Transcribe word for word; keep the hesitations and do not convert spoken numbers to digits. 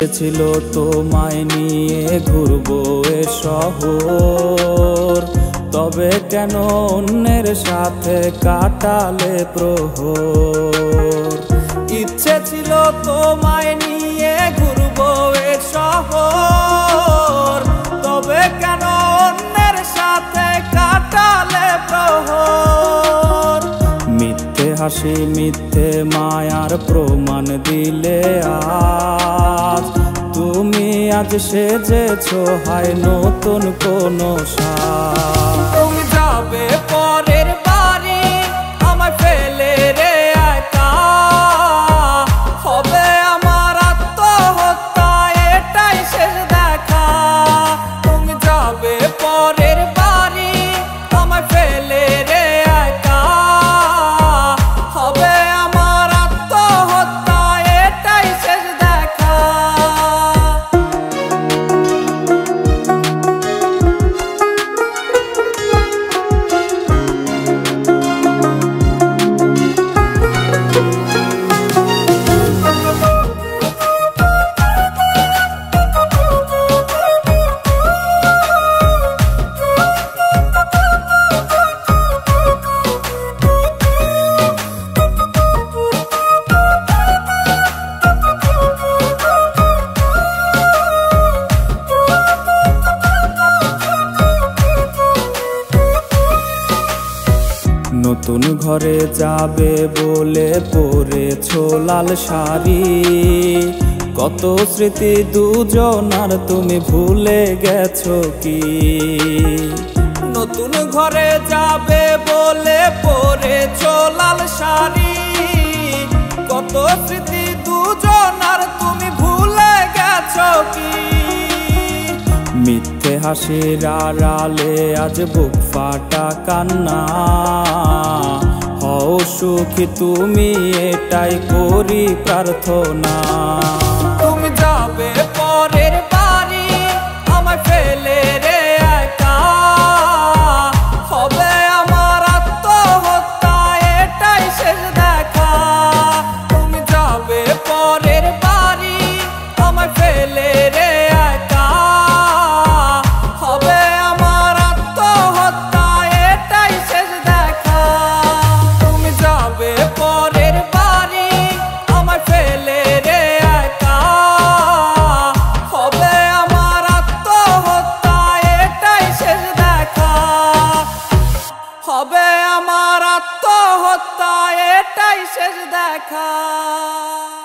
ছিল তোমায় নিয়ে ঘুরবো এ শহর, তবে কেন অন্যের সাথে কাটালে প্রহর। ইচ্ছে ছিল তোমায় নিয়ে ঘুরবো এ শহর, তবে কেন অন্যের সাথে কাটালে প্রহর। মিথ্যে হাসি মিথ্যে মায়ার প্রমাণ দিলে আজ, তুমি আজ সেজেছো হায় নতুন কোনো সাজ। তুমি যাবে পরের বাড়ি আমায় ফেলে রে একা, হবে আমার আত্মহত্যা এটাই শেষ দেখা। তুমি যাবে পরের বাড়ি আমায় ফেলে রে একা, হবে আমার আত্মহত্যা এটাই শেষ দেখা। নতুন ঘরে যাবে বলে পরেছো লাল শাড়ি, কত স্মৃতি দুজনার তুমি ভুলে গেছো কি? নতুন ঘরে যাবে বলে পরেছো লাল শাড়ি, কত স্মৃতি দুজনার তুমি ভুলে গেছো কি? মিথ্যে হাসির আড়ালে আজ বুক ফাটা কান্না, হও সুখী তুমি এটাই করি প্রার্থনা। তুমি যাবে পরের বাড়ি আমায় ফেলে রে একা, হবে আমার আত্মহত্যা এটাই শেষ দেখা। তুমি যাবে পরের বাড়ি আমায় ফেলে রে একা, হবে আমার আত্মহত্যা এটাই শেষ দেখা। তুমি যাবে পরের বাড়ি আমায় ফেলে রে একা, হবে আমার আত্মহত্যা এটাই শেষ দেখা। হবে আমার আত্মহত্যা এটাই শেষ দেখা।